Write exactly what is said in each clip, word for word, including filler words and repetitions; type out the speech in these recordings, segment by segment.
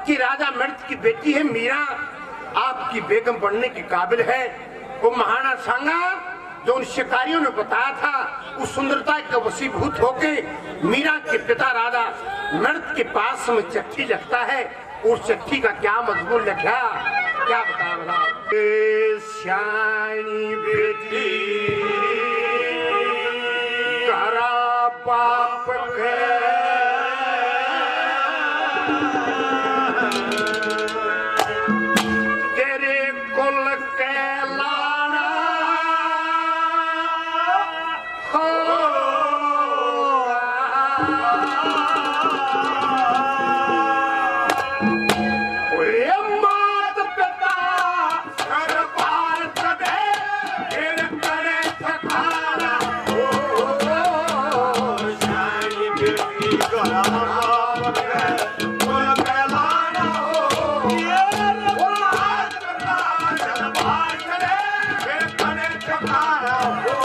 कि राजा मृत की बेटी है मीरा, आपकी बेगम बनने के काबिल है। वो महाना सांगा जो उन शिकारियों ने बताया था, उस सुंदरता के वशीभूत होके मीरा के पिता राजा मृत के पास में चिट्ठी लिखता है। उस चिट्ठी का क्या मजमून लिखा, क्या बता रहा, श्यानी बेटी करा पाप के तेरे कुल के लाना हो मात पिता घर भारत दे फिर करे ठकाना हो शानी बेटी करा पाप के कुल के लाना हो मात पिता घर भारत दे फिर करे ठकाना हो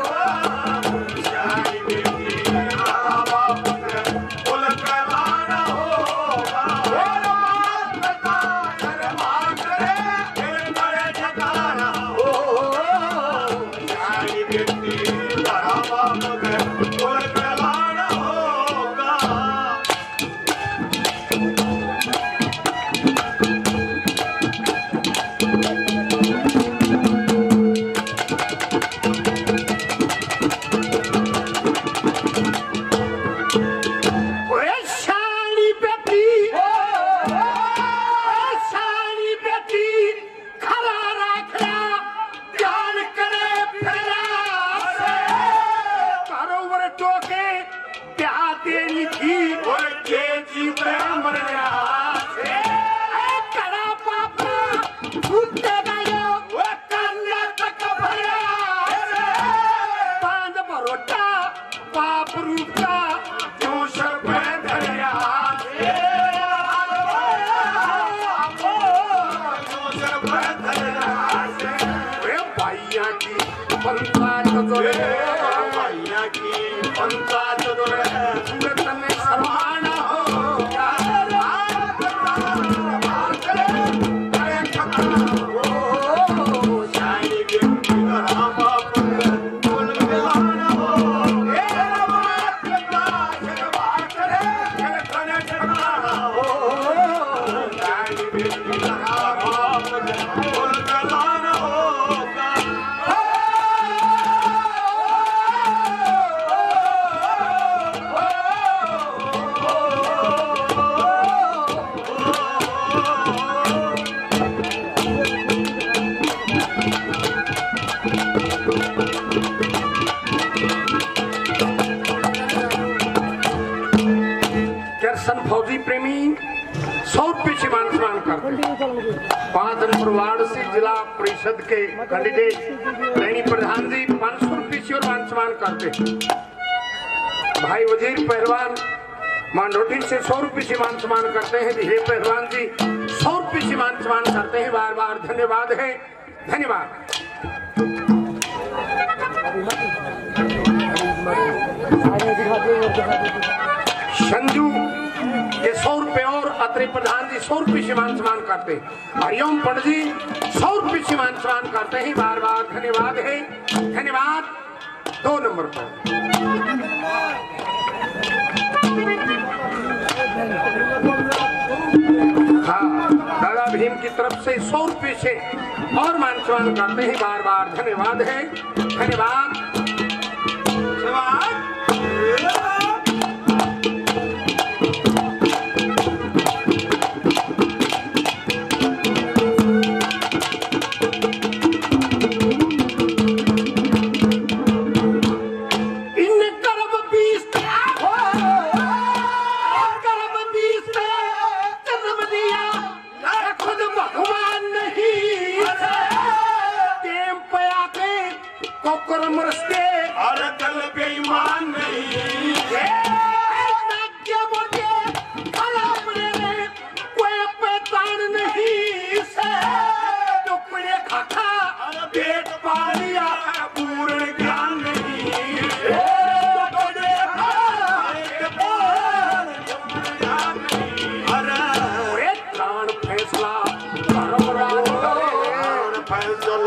शानी बेटी करा पाप के कुल के लाना हो मात पिता घर भारत दे फिर करे ठकाना हो शानी बेटी करा पाप के कुल के लाना होगा। ओए शानी बेटी, ओए शानी बेटी खरा राखला ध्यान करे फिरा से कारोवर टोके प्यार तेरी थी और के जीते मर गया से करा पापा भूते गयो वो कन्या तक भया पांच बरोटा पाप रूपा जो सर पे धरया से जो सर पे धरया से वे भैया की पंचायत जोरे भैया की पंचायत जोरे सूरत में समान हो क्या शानी बेटी करा बाप कुल के लाना हो मात पिता घर भारत दे फिर करे ठकाना हो शानी बेटी करा बाप कुल के लाना होगा। दर्शन फौजी प्रेमी सौ रुपये से मान सम्मान करते। पांच नंबर वार्ड से जिला परिषद के कैंडिडेट रैनी प्रधान जी पाँच सौ रुपये से और मान सम्मान करते। भाई वजीर पहलवान मांडोटी से सौ रुपये से मान सम्मान करते हैं। धीरे पहलवान जी सौ रुपये से मान सम्मान करते हैं। बार बार धन्यवाद है, धन्यवाद। संजू ये सौ रुपए और अत्रे प्रधान जी सौ रुपये से मान सम्मान करते हैं। हरिओम पंडित जी सौ रुपये से मान सम्मान करते हैं। बार बार धन्यवाद है, धन्यवाद। दो नंबर पर हाँ दादा भीम की तरफ से सौ रुपये से और मान सम्मान करते हैं। बार बार धन्यवाद है, धन्यवाद। Corre,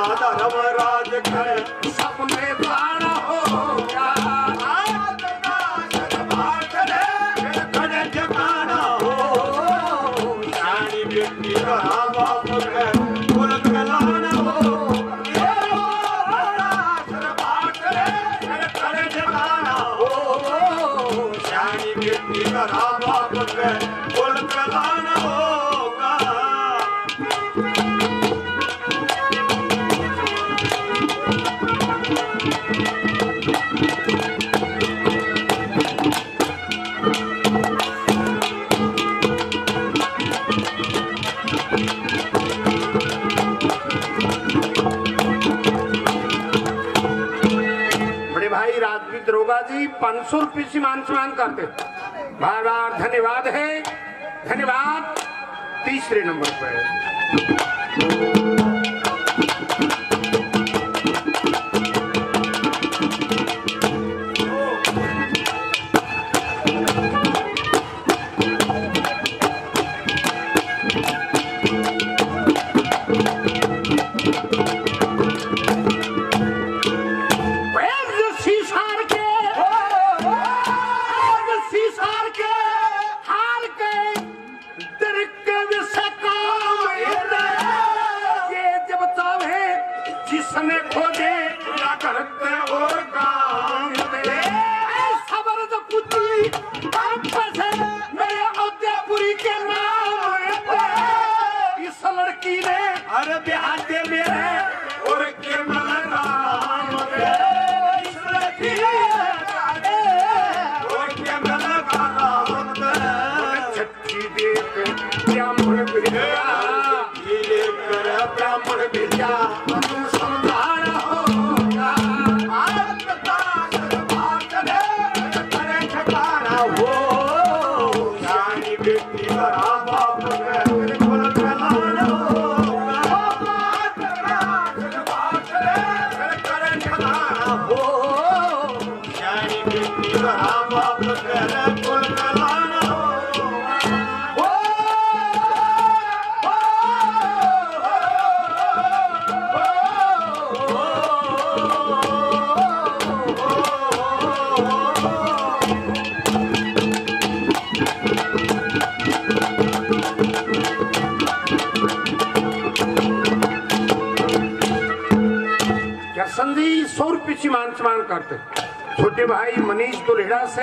धर्मराज के सपने बाड़ा होगा जमाना हो शानी व्यक्ति का बाप है कुल कलाना हो जमाना हो शानी व्यक्ति का बाप है कुल कलाना होगा। राजवीर दरोगा जी पाँच सौ रुपये से मान सम्मान करते बार बार धन्यवाद है। धन्यवाद। तीसरे नंबर पर मान सम्मान करते। छोटे भाई मनीष दुल्हेड़ा से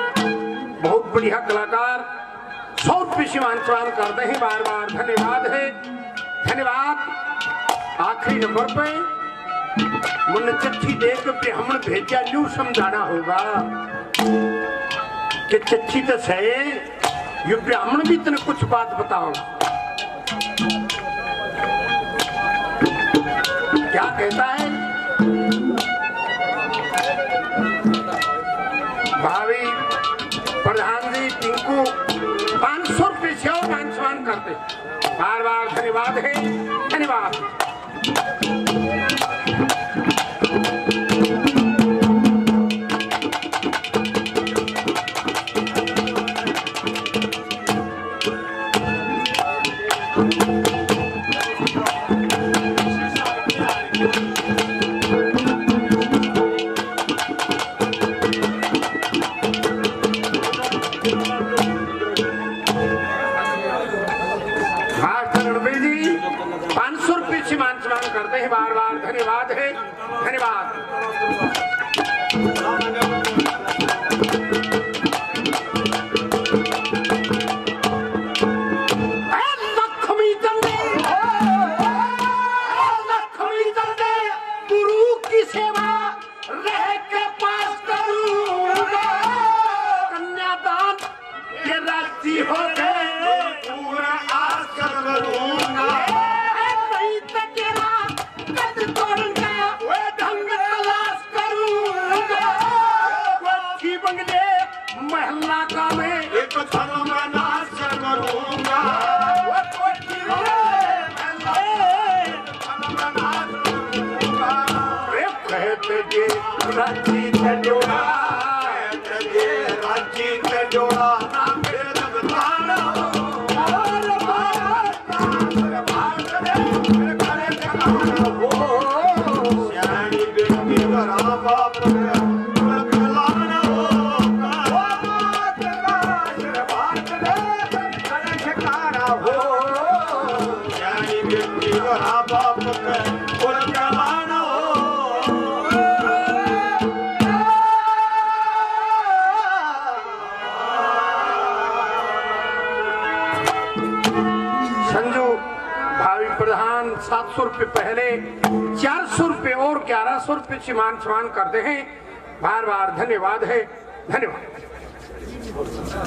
बहुत बढ़िया कलाकार सौ रुपये से मान सम्मान करते हैं। बार बार धन्यवाद है। धन्यवाद। आखिरी नंबर पे मुन्ने चिट्ठी देख के हमने भेजा न्यू समझाना होगा कि चिट्ठी तो सही ये ब्राह्मण भी तेने कुछ बात बताओ। क्या कहता है भावी प्रधान जी टिंकू पाँच सौ रुपये से और मान सम्मान करते। बार बार धन्यवाद है। धन्यवाद। बार बार धन्यवाद है। धन्यवाद। लक्ष्मी चंदे लक्ष्मी चंदे गुरु की सेवा रह के पास करूंगा कन्यादान ये राजी हो गए पूरा आस करूंगा महल्ला का मैं एक धर्म नाश करूंगा कहते जे रांची से जोड़ा कहते जे रांची से जोड़ा ना मेरे सात सौ रुपये पहले, चार सौ रुपये और ग्यारह सौ रुपये से मान सम्मान करते हैं। बार बार धन्यवाद है, धन्यवाद।